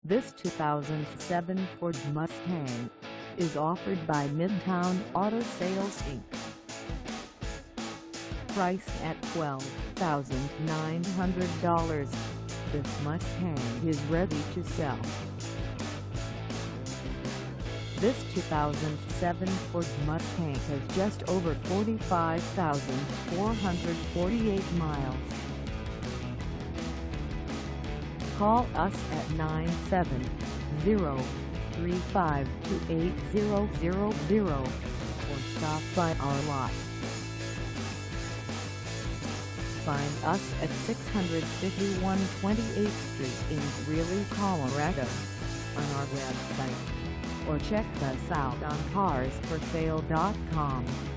This 2007 Ford Mustang is offered by Midtown Auto Sales Inc. Priced at $12,900, this Mustang is ready to sell. This 2007 Ford Mustang has just over 45,448 miles. Call us at 970-352-8000 or stop by our lot. Find us at 651 28th Street in Greeley, Colorado on our website, or check us out on carsforsale.com.